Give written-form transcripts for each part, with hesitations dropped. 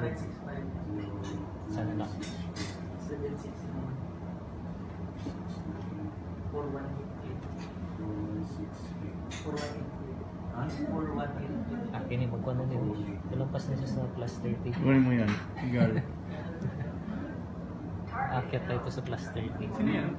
Sana na. 760 naman. 4188. Akin eh, magkano din. Lampas na siya sa plus 30. Kunin mo yan. Igal. Akyat tayo ito sa plus 30. Sino yan?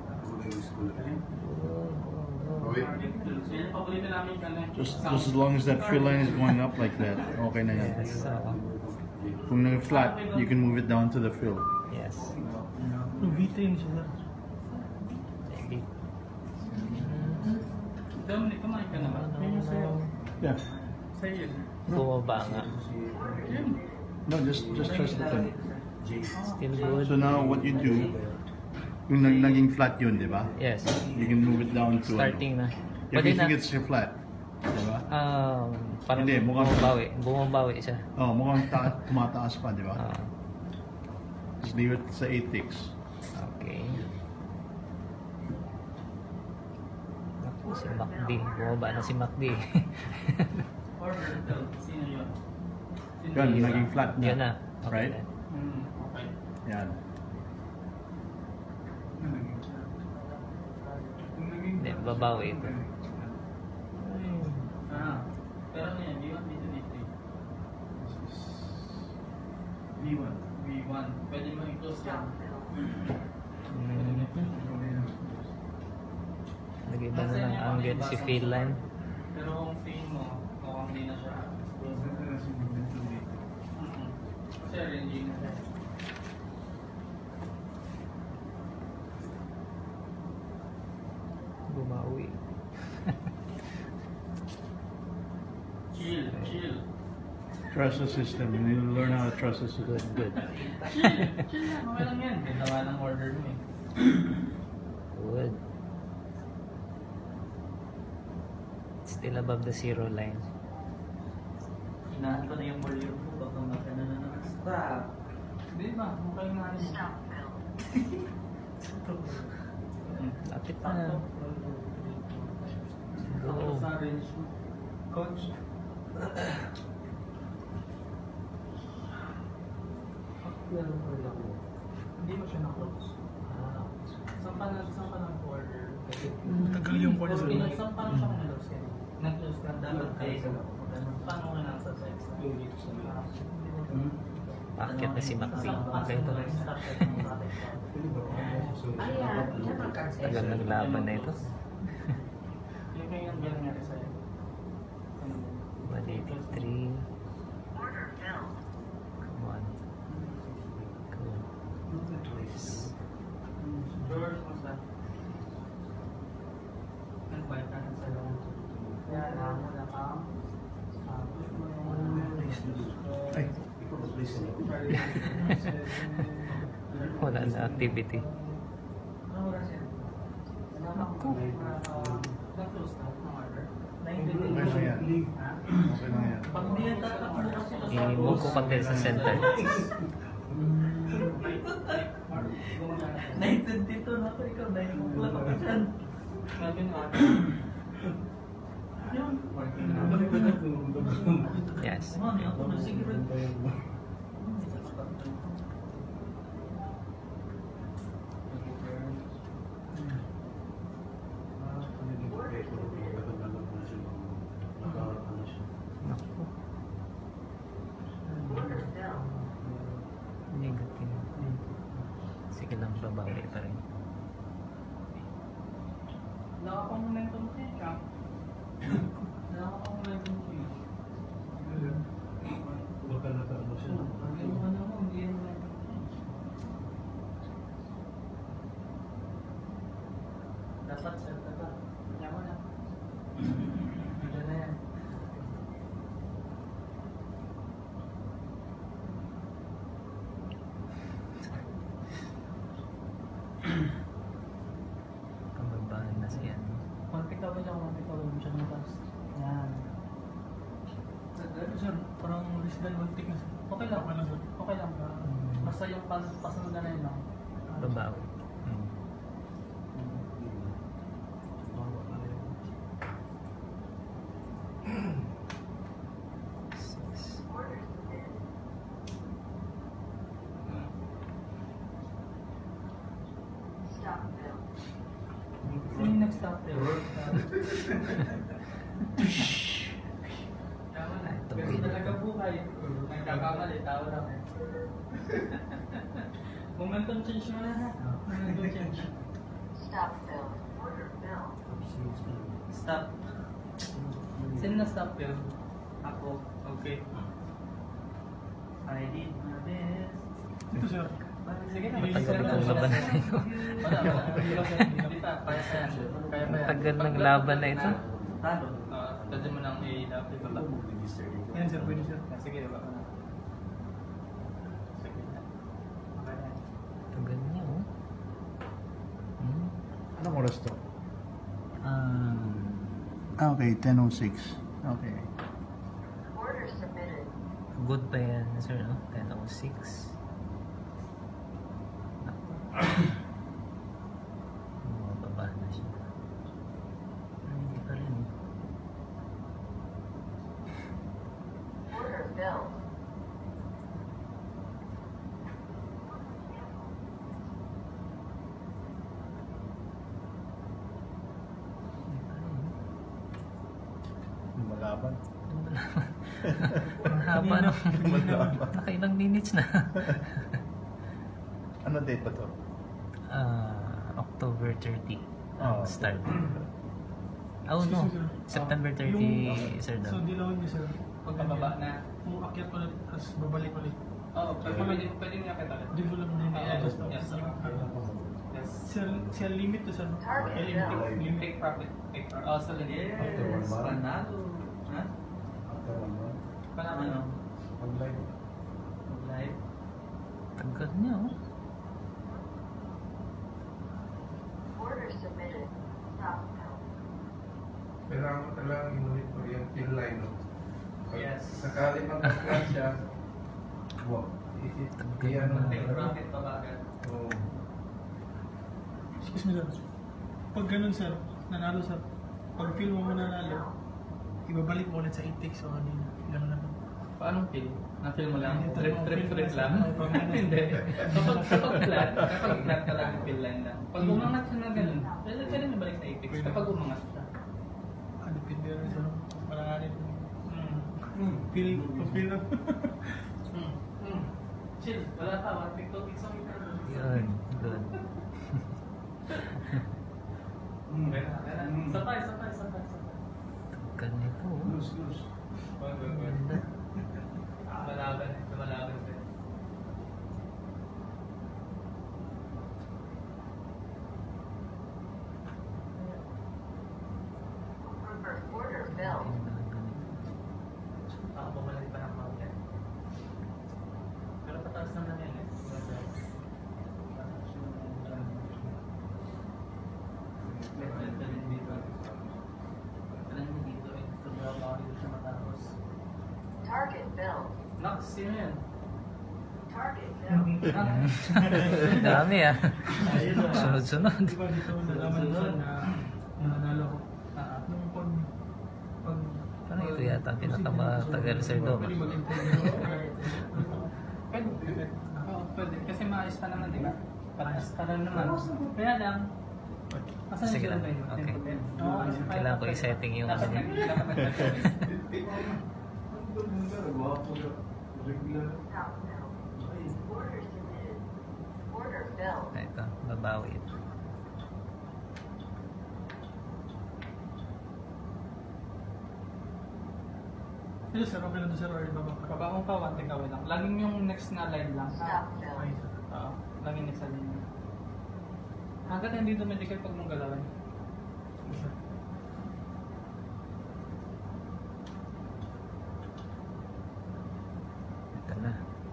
Just as long as that fill line is going up like that, okay na yan. Yes, Kung nag-flat, you can move it down to the fill. yes. V3 siya. Maybe. Dominic, kumain ka naman. Yun yung sa'yo. Yeah. Sa'yo yun. Bumaba nga. No, just trust the thing. Still good. So now what you do, kung naging flat yun, di ba? Yes. You can move it down to Starting na. If Pwede you na. think it's flat, di ba? Parang Hindi, mukhang- bumabawi siya. Oh, mukhang tumataas pa, di ba? Ah, Just leave it sa 8 ticks. okay. Ako, si MacD. Bumaba na si MacD. Order daw. Sino yun? Sino Yan, yun? naging flat na. Yan na. Okay Right? na. Okay. Yan. Hindi, babawi ito. Pero ano yan? V1, V2, V3. V1. V1. Pwede mo i-close yan. Nag-iba na ng angle si fill line. Pero kung feel mo, mukhang hindi na siya. Kasi arranging na siya. Bumawi. Chill, chill. Trust the system. You need to learn how to trust the system. Good, good. Chill, chill lang. Okay lang yan. Ganda nga ng order mo eh. Good. Still above the zero line. Hinaan ko na yung volume ko. Baka magkana na ng stop. Hindi ba? Mukhang nga rin. Lapit na. Ako sa range mo. Coach. Hindi mo siya na-close. Saan ka nag-order? Tagal yung call sa Saan pa lang siya nag-close ka? Nag-close ka dapat kayo. Paano ka nasa sex? Paakyat na si MacD. Okay ito. Tagal ng laban na ito. Yung kaya yung nangyari sa'yo. 183. Come on. Good. George, musta? Nag-buy ka ng salon. Yan, wala ka. Ay. Wala na activity. Ano oras yan? Ako. Nag-close na ang order. Okay lang yan. Okay lang yan. Pag hindi yan tatakbo kasi I-move ko pati sa center. 9:22 na ako. Ikaw, 9 o'clock ako dyan. Sabi nga. Yun. Yes. Mami, ako na cigarette. Naku. Negative. Sige lang, babawi pa rin. Wala akong momentum change ah. Wala akong momentum change. Yung ano mo, hindi yung momentum change. Dapat set ka ba? Kaya mo na. Dito na yan. Kababahan na siya. Konti-kawin lang, konti-kawin mo siya ng taas. Yan. Sir, parang residual voltic na sir. Okay lang. Okay lang. Basta yung pasunod na yun lang. Babawi. stop there. Tama na. Ito, Kasi video. talaga buhay. Nagkakamali, tao lang. Momentum change mo na ha. Momentum change. Stop film. Order film. Stop. Sino na stop yun? Ako. Okay. I did my best. Ito sir. Sige na. Matagal itong laban na ito. Wala, wala. Hindi pa. Kaya sa yan. Kaya ba yan? Matagal ng laban na ito. Talo. Pwede mo nang i-baba. Yan sir, pwede sir. Sige, baba ko na. Sige na. Okay na. Tagal niya, oh. Hmm? Anong oras to? Um, Okay, 10:06. Okay. Order submitted. good pa yan, sir, no? 10:06. Bumababa na siya. Hindi pa rin. Order filled. Hindi pa rin. Malaban. Ang haba no. Nakailang minutes na. Ano date ba to? October 30 Oh. ang start. Oh no, September 30, sir So, daw. dilawin niyo sir. Pagkababa na. Kung akyat ulit, tapos babalik ulit. Oo, pwede nga kita ulit. Di ko lang din i-adjust. Yes. Yes. Sir, limit to sir. Target Limit. filled. You take profit. Take profit. Oh, sa limit. Yes. Panalo. Ha? Panalo ano? Mag-live. Live. Tagal niya, oh. Order submitted. Stop film. Kailangan mo talagang inulit mo yung fill line, no? Pag Yes. sakali mag-crash siya, wow. Iyan mo. Take profit pa ba agad? Oo. Excuse me sir. Pag ganun sir, nanalo sir. Pag feel mo nanalo, ibabalik mo ulit sa intakes o kanina. Ganun naman. Paano feel? Na-feel mo lang? Hindi, Trip lang? Hindi. Hindi. Kapag flat ka lang, feel line lang. Pag umangat siya na ganun, pwede mo balik sa apex. Kapag umangat siya. Depende rin sir. Malanganin. Feel na. Chill, wala pa. One pick, two picks ang Yun, good. Sabay. Tagal niya po, oh. Loose. Ganda. Lumalaban din. Order filled. Ako bumalik pa ng mountain. Pero pataas naman yan eh. Dito eh. Sobrang ako dito siya matapos. Target filled. Nox, sino yan? Target filled. Dami, ah. Sunod-sunod. Di ba dito nalaman ko sir na nanalo ko. Nung pag Parang ito yata ang pinakamatagal, sir Dom. Pwede mag-improve. Pwede. Oo, pwede. Kasi maayos pa naman, di ba? Patas pa rin naman. Kaya lang, asan Sige yung lang. sila tayo? Okay. Oo, Kailangan ko i-setting yung dapat ano. Stop film. Order submitted. Order filled. Ito, babawi ito. Ito sir, okay lang to sir or ibaba ka? Baba mo pa, one take away lang. Laging yung next na line lang. Stop Okay film. sir. Oo, laging next na line. Hanggat hindi dumidikit pag mong galawin. Sige, sir. Ito na.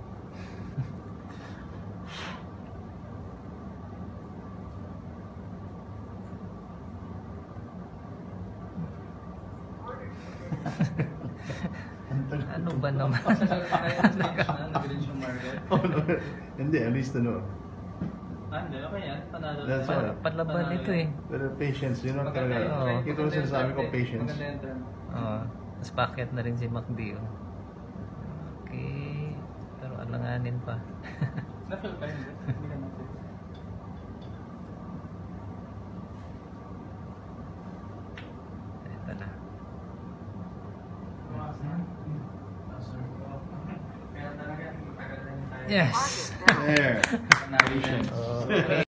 Order submitted. Ano ba naman? Nag-reach yung market. Hindi, at least ano. Hindi, okay yan. Panalo. That's all. Palaban ito eh. Pero patience, yun ang Maganda talaga. yung Oo. trend. Ito ang sinasabi ko, patience. Maganda yung trend. Oo. Tapos paakyat na rin si MacD, oh. Okay. Pero alanganin pa. Na-feel ka hindi? Hindi ka na-feel. Yes! Target filled. There. Natin. Patient.